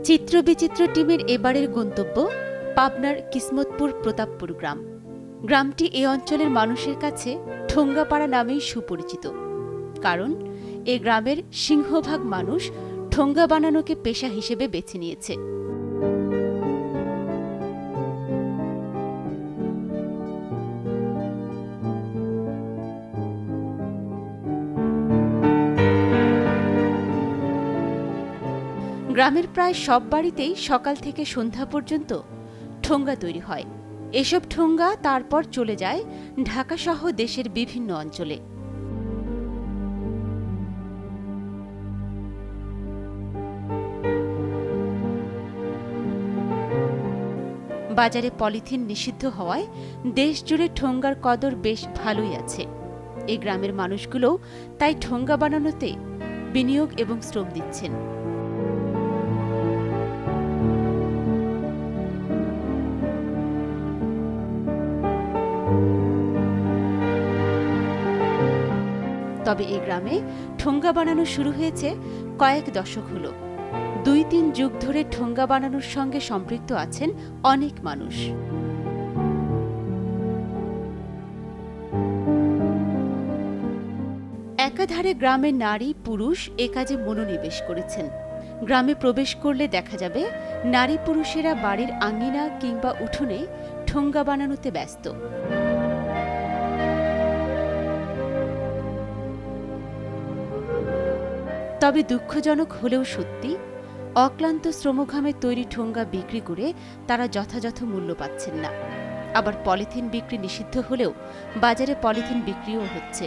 চিত্রবিচিত্র টিমের এবারের গন্তব্য পাবনার কিসমতপুর প্রতাপপুর গ্রাম। গ্রামটি এ অঞ্চলের মানুষের কাছে ঠোঙ্গাপাড়া নামেই সুপরিচিত, কারণ এ গ্রামের সিংহভাগ মানুষ ঠোঙ্গা বানানোকে পেশা হিসেবে বেছে নিয়েছে। গ্রামের প্রায় সব বাড়িতেই সকাল থেকে সন্ধ্যা পর্যন্ত ঠোঙ্গা তৈরি হয়। এসব ঠোঙ্গা তারপর চলে যায় ঢাকাসহ দেশের বিভিন্ন অঞ্চলে। বাজারে পলিথিন নিষিদ্ধ হওয়ায় দেশজুড়ে ঠোঙ্গার কদর বেশ ভালোই আছে। এই গ্রামের মানুষগুলোও তাই ঠোঙ্গা বানানোতে বিনিয়োগ এবং শ্রম দিচ্ছেন। তবে এই গ্রামে ঠোঙ্গা বানানো শুরু হয়েছে কয়েক দশক হলো। ২-৩ যুগ ধরে ঠোঙ্গা বানানোর সঙ্গে সম্পৃক্ত আছেন অনেক মানুষ। একাধারে গ্রামের নারী পুরুষ এ কাজে মনোনিবেশ করেছেন। গ্রামে প্রবেশ করলে দেখা যাবে নারী পুরুষেরা বাড়ির আঙিনা কিংবা উঠোনে ঠোঙ্গা বানানোতে ব্যস্ত। তবে দুঃখজনক হলেও সত্যি, অক্লান্ত শ্রমঘামে তৈরি ঠোঙ্গা বিক্রি করে তারা যথাযথ মূল্য পাচ্ছেন না। আবার পলিথিন বিক্রি নিষিদ্ধ হলেও বাজারে পলিথিন বিক্রিও হচ্ছে।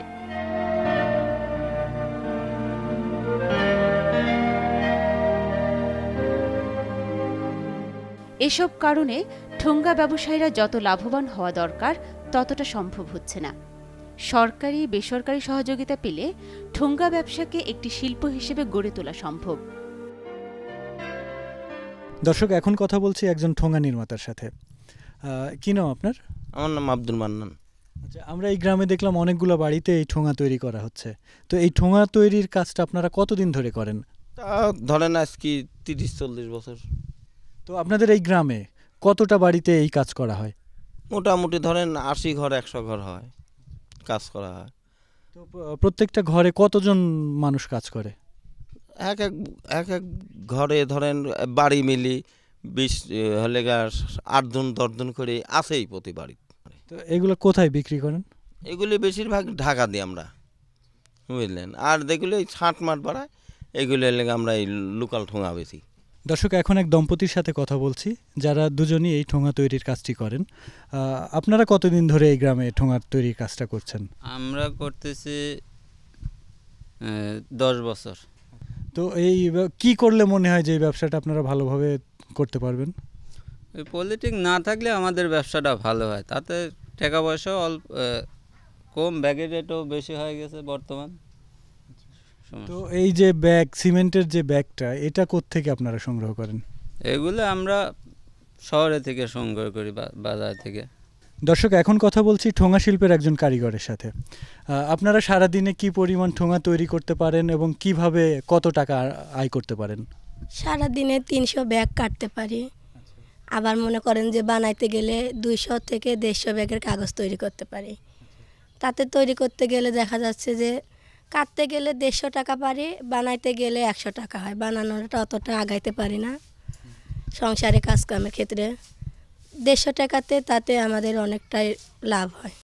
এসব কারণে ঠোঙ্গা ব্যবসায়ীরা যত লাভবান হওয়া দরকার ততটা সম্ভব হচ্ছে না। সরকারি বেসরকারি সহযোগিতা পেলে ঠোঙ্গা ব্যবসাকে একটি শিল্প হিসেবে গড়ে তোলা সম্ভব। দর্শক, এখন কথা বলছি একজন ঠোঙ্গা নির্মাতার সাথে। কি নাম আপনার? আমার নাম আব্দুল মান্নান। আচ্ছা, আমরা এই গ্রামে দেখলাম অনেকগুলো বাড়িতে এই ঠোঙ্গা তৈরি করা হচ্ছে। তো এই ঠোঙ্গা তৈরির কাজটা আপনারা কতদিন ধরে করেন? তা ধরেন আজকে 30-40 বছর। তো আপনাদের এই গ্রামে কতটা বাড়িতে এই কাজ করা হয়? মোটামুটি ধরেন 80 ঘর 100 ঘর হয়, কাজ করা হয়। তো প্রত্যেকটা ঘরে কতজন মানুষ কাজ করে? এক এক ঘরে ধরেন বাড়ি মিলি 20 হলে 8জন 10জন করে আছেই প্রতি বাড়ি। তো এগুলো কোথায় বিক্রি করেন? এগুলি বেশিরভাগ ঢাকা দিই আমরা, বুঝলেন। আর যেগুলো এই ছাঁট মাঠ বাড়ায় এগুলো লেগে আমরা এই লোকাল ঠোঙা বেশি। দর্শক, এখন এক দম্পতির সাথে কথা বলছি যারা দুজনই এই ঠোঙা তৈরির কাজটি করেন। আপনারা কতদিন ধরে এই গ্রামে ঠোঙা তৈরির কাজটা করছেন? আমরা করতেছি 10 বছর। তো এই কি করলে মনে হয় যে এই ব্যবসাটা আপনারা ভালোভাবে করতে পারবেন? ওই পলিটিক না থাকলে আমাদের ব্যবসাটা ভালো হয়, তাতে টাকা পয়সাও অল্প কম, ব্যাগের রেটও বেশি হয়ে গেছে বর্তমান। তো এই যে ব্যাগ, সিমেন্টের যে ব্যাগটা, এটা কোত্থেকে আপনারা সংগ্রহ করেন? এগুলো আমরা শহরে থেকে সংগ্রহ করি, বাজার থেকে। দর্শক, এখন কথা বলছি ঠোঙা শিল্পের একজন কারিগরের সাথে। আপনারা সারাদিনে কি পরিমাণ ঠোঙা তৈরি করতে পারেন এবং কিভাবে কত টাকা আয় করতে পারেন? সারাদিনে 300 ব্যাগ কাটতে পারি। আবার মনে করেন যে বানাইতে গেলে 200 থেকে 150 ব্যাগের কাগজ তৈরি করতে পারি। তাতে তৈরি করতে গেলে দেখা যাচ্ছে যে কাটতে গেলে 150 টাকা পারি, বানাইতে গেলে 100 টাকা হয়। বানানোটা অতটা আগাইতে পারি না সংসারে কাজকামের ক্ষেত্রে। 150 টাকাতে তাতে আমাদের অনেকটাই লাভ হয়।